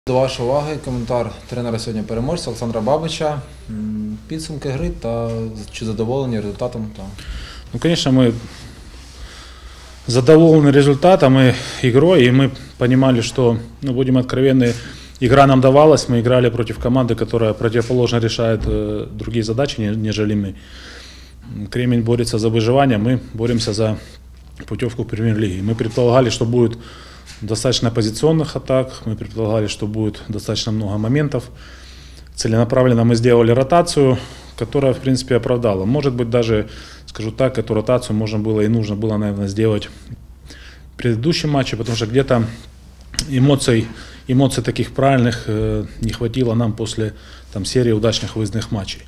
До вашої уваги коментар тренера сьогодні переможця Олександра Бабича. Підсумки гри та чи задоволені результатом? Ну, конечно, мы задоволены результатом и игрой, и мы понимали, что, будем откровенны, игра нам давалась, мы играли против команды, которая противоположно решает другие задачи, нежели мы. Кремень борется за выживание, мы боремся за путевку в премьер-лиги. Мы предполагали, что будет достаточно позиционных атак, мы предполагали, что будет достаточно много моментов. Целенаправленно мы сделали ротацию, которая, в принципе, оправдала. Может быть, даже, скажу так, эту ротацию можно было и нужно было, наверное, сделать в предыдущем матче, потому что где-то эмоций таких правильных не хватило нам после серии удачных выездных матчей.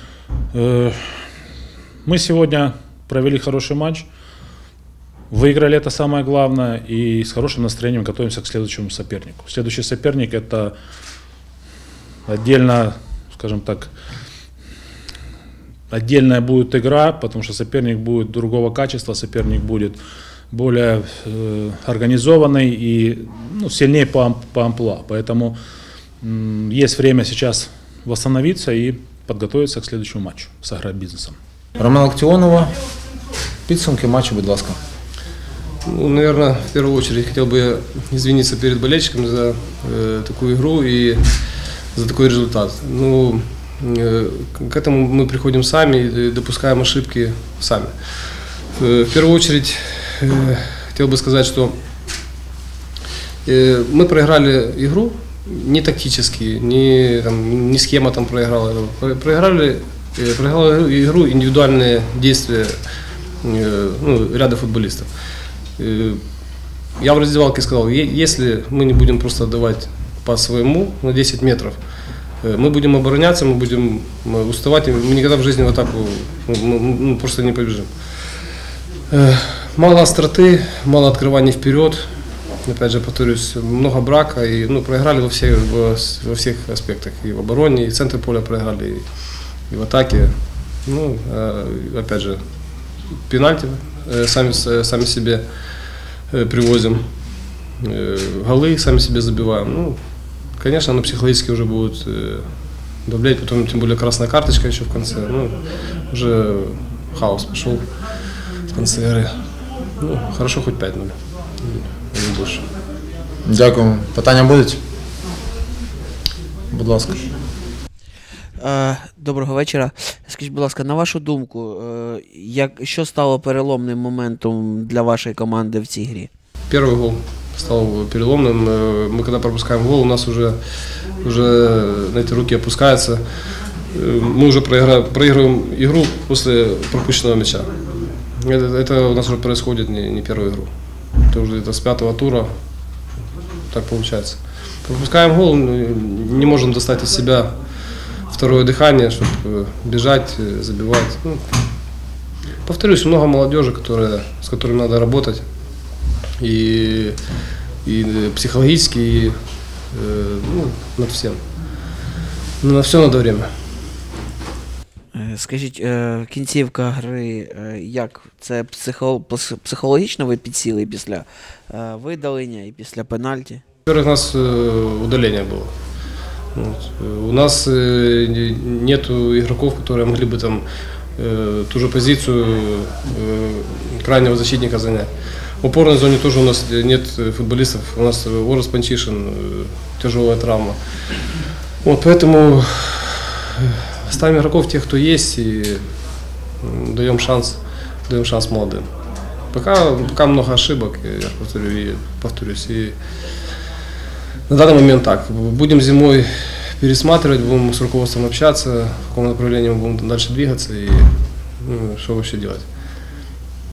Мы сегодня провели хороший матч, выиграли, это самое главное, и с хорошим настроением готовимся к следующему сопернику. Следующий соперник — это отдельно, скажем так, отдельная будет игра, потому что соперник будет другого качества, соперник будет более организованный и сильнее по амплуа. Поэтому есть время сейчас восстановиться и подготовиться к следующему матчу с агробизнесом. Роман Локтіонова, підсумки матчу, будь ласка. Наверное, в первую очередь хотел бы извиниться перед болельщиками за такую игру и за такой результат. К этому мы приходим сами и допускаем ошибки сами. В первую очередь хотел бы сказать, что мы проиграли игру не тактически, не схема проиграла. Проиграла игру индивидуальные действия ряда футболистов. Я в раздевалке сказал, если мы не будем просто отдавать по своему на 10 метров, мы будем обороняться, мы будем уставать, и мы никогда в жизни в атаку просто не побежим. Мало остроты, мало открываний вперед, опять же повторюсь, много брака, и проиграли во всех аспектах, и в обороне, и в центре поля проиграли, и в атаке. Опять же, пенальти сами себе привозим, голы сами себе забиваем. Конечно, психологически уже будут давлять, потом тем более красная карточка еще в конце. Уже хаос пошел в конце игры. Хорошо, хоть 5-0, не больше. Дякую. Питання будуть? Будь ласка. Доброго вечора. Скажіть, будь ласка, на вашу думку, що стало переломним моментом для вашої команди в цій грі? Первый гол стал переломным. Мы когда пропускаем гол, у нас уже руки опускаются. Мы уже проигрываем игру после пропущенного мяча. Это у нас уже происходит не первую игру. Это уже с 5-го тура так получается. Пропускаем гол, не можем достать из себя второе дыхание, чтобы бежать, забивать. Повторюсь, много молодежи, с которой надо работать. И психологически, и над всем. На все надо время. Скажіть, кінцівка гри, як? Це психологічно ви підсіли після видалення і після пенальті? Во-первых, у нас удаление было. У нас нет игроков, которые могли бы ту же позицию крайнего защитника занять. В опорной зоне тоже у нас нет футболистов. У нас Орес Панчишин, тяжелая травма. Поэтому ставим игроков тех, кто есть, и даем шанс молодым. Пока много ошибок, я повторюсь. И на данный момент так. Будем зимой пересматривать, будем с руководством общаться, в каком направлении мы будем дальше двигаться и что вообще делать.